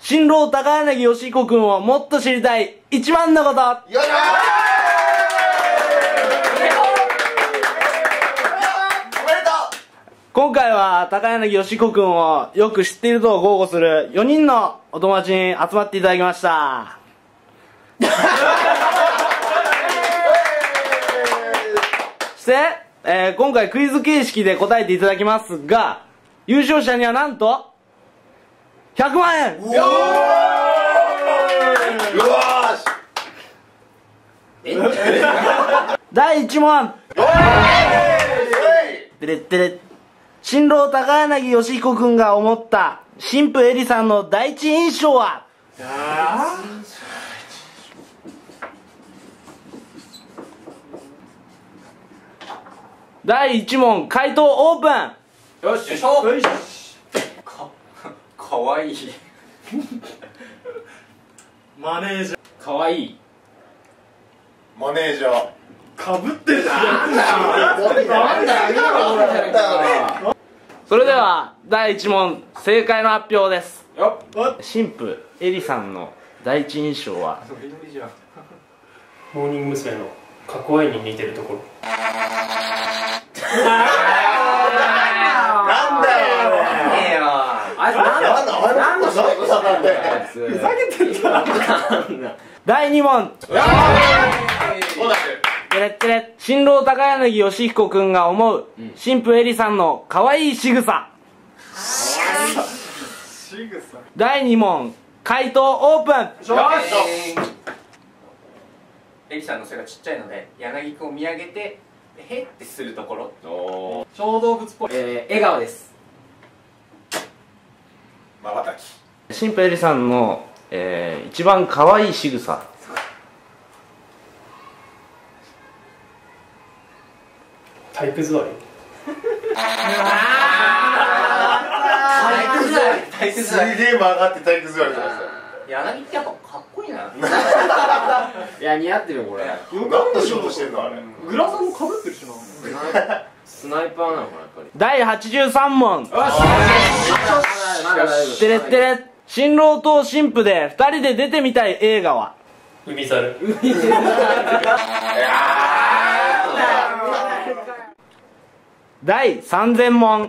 新郎高柳義彦君をもっと知りたい一番のこと。 よいしょ今回は高柳義彦君をよく知っていると豪語する4人のお友達に集まっていただきました。そして、今回クイズ形式で答えていただきますが、優勝者にはなんと100万円。 うわーし第1問。てれってれ。新郎高柳義彦君が思った新婦エリさんの第一印象は？第1問、回答オープン。 よしよいしょ。よしかわいい。 マネージャーかわいい。 マネージャーかぶってるじゃん。 なんだそれでは第1問正解の発表です。 よっ。 新婦エリさんの第一印象は？ モーニング娘。のかっこいいに似てるところ。 なんだよいいよ。あいつなんの仕事だったんだよ。あいつふざけてんだ。 第2問。てれってれ。新郎高柳義彦君が思う新婦エリさんの可愛い仕草。第2問、回答オープン。 エリさんの背がちっちゃいので柳くんを見上げてへってするところ。 小動物っぽい。 笑顔です。 まばたき新婦エリさんの、一番可愛い仕草。 体育座り。 すげえ曲がって体育座りしてましたよ。 柳ってやっぱかっこいいな。いや似合ってるよこれ。 何の仕事してんのあれ。 グラサンもかぶってるしな。 スナイパーなのかなやっぱり。 第83問。 よし。 てれってれ。新郎と新婦で2人で出てみたい映画は？ 海猿。 第3000問。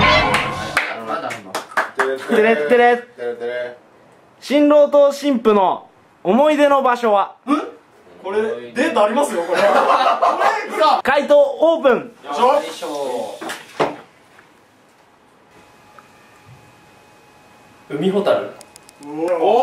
てれってれ。新郎と新婦の思い出の場所は？ これデータありますよこれ。 回答オープン。 よいしょ。 海ほたる。 おお、なんかすごい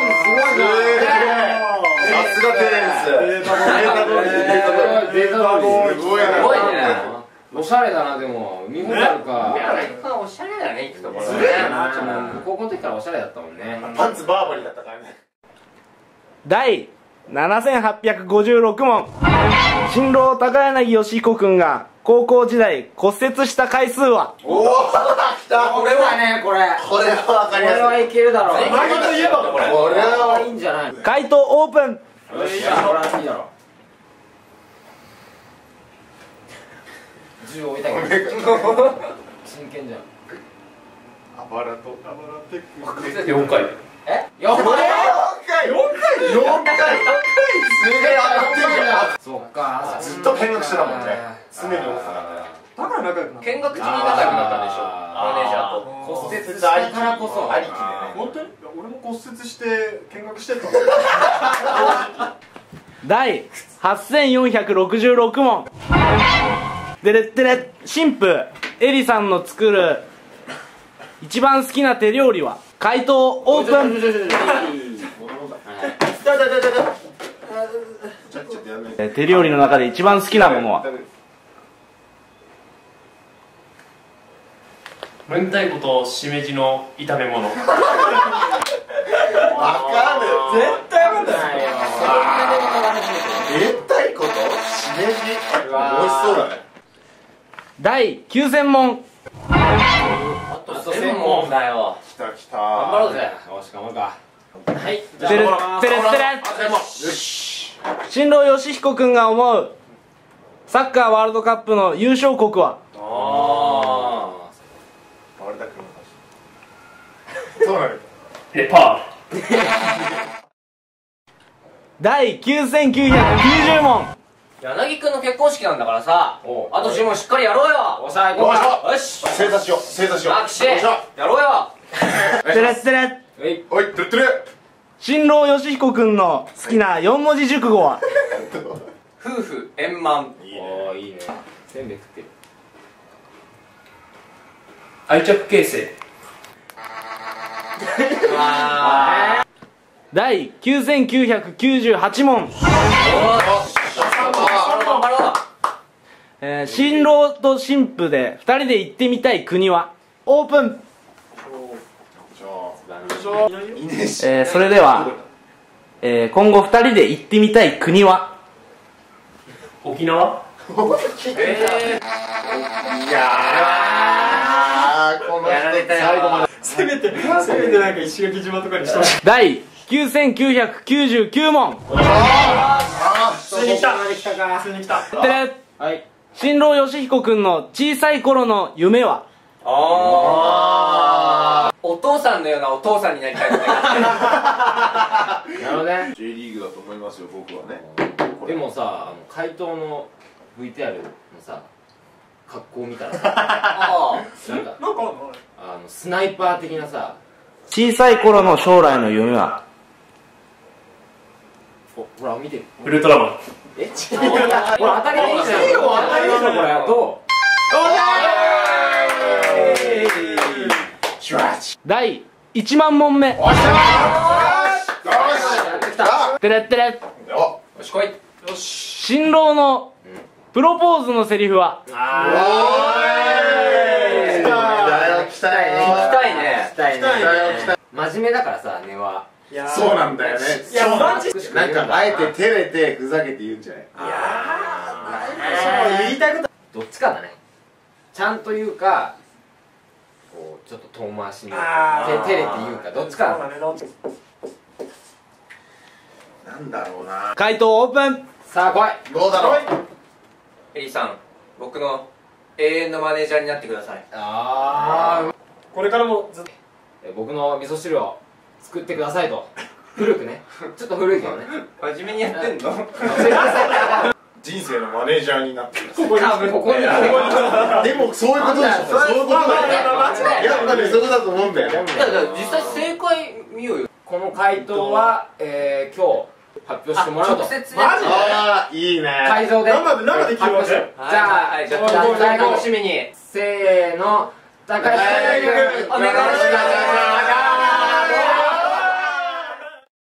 な。 さすがテレンス。 データ通り。 データ通り。 すごいな。 すごいね。おしゃれだな。でも海ほたるか。おしゃれだね行くところ。すげえな。高校の時からおしゃれだったもんね。 パンツバーバリーだったからね。 第7856問。新郎高柳義彦君が高校時代骨折した回数は？ おお、来た。 これはね、これはわかりやすい。 これはいけるだろう。 前といえばこれはいいんじゃない。よ回答オープン。 っしゃ、これはいいだろう。銃置いたけど真剣じゃん。 アバラテック。 4回。 え4回すげえ上がってるじゃん。 そっか。 ずっと見学してたもんね。常に思ってたからね。 だから仲良くなった。 見学中に仲良くなったんでしょ。マネージャーと骨折したからこそ。 ありきでね。 本当に？俺も骨折して見学してた。 第8466問。でれってれ。新婦エリさんの作る一番好きな手料理は？回答オープン。手料理の中で一番好きなものは？ 明太子としめじの炒め物。 わかる。 絶対わかんないよ。 明太子としめじ。美味しそうだね。 第9000問。 あと1000問だよ。 来た来た。 頑張ろうぜ。よし頑張るか。はい。 てれてれってれ。新郎義彦君が思うサッカーワールドカップの優勝国は？ あれだけそうなの。 ペパ第9990問。 柳くんの結婚式なんだからさ、あと10問しっかりやろうよ。おさあ行こう。よし正座しよう正座しよう。 マキシやろうよ。 てれってれ。 おいトゥルトゥル。 新郎よしひこくんの好きな4文字熟語は？ 夫婦円満。 おーいいね。 せんべい食ってる。 愛着形成。 第9998問。新郎と新婦で2人で行ってみたい国は？オープン。それでは、今後2人で行ってみたい国は？ 沖縄。 いやーこのやられたよ。 最後までせめてなんか石垣島とかにしてほしい。 第9999問。 普通に来た普通に来た。 てれ。新郎よしひこくんの小さい頃の夢は？ お父さんのようなお父さんになりたい。なるほどね。 J リーグだと思いますよ僕はね。 でもさ、回答の VTR のさ格好を見たらさ、なんかスナイパー的なさ、 小さい頃の将来の夢は？ ほら見てる。 ウルトラマン。 え、ほら当たり前じゃん。当たり前じゃんこれ。どう？ 第1万問目。てれってれ。 よし来い。 新郎のプロポーズのセリフは？ 来たいね。 真面目だからさ、根は。 そうなんだよね。 いやマジなんかあえて照れてふざけて言うんじゃない？ 言いたいことどっちかだね。ちゃんと言うか、こうちょっと遠回しに照れて言うか、どっちかだね。 なんだろうな。 回答オープン。 さあ来い。 どうだろう。 エリさん、僕の永遠のマネージャーになってください。 これからもずっと僕の味噌汁を作ってくださいと。古くね、ちょっと古いけどね。 真面目にやってんの？ 人生のマネージャーになってる。 ここにでもそういうことでしょ。そういうことだよ。やっぱりそこだと思うんだよ。 実際正解見ようよ。 この回答は、今日発表してもらうと。 直接で。 ああいいね。 会場で生で聞きましょう。 じゃあ、 じゃあ楽しみにせーの、高橋大君お願いします。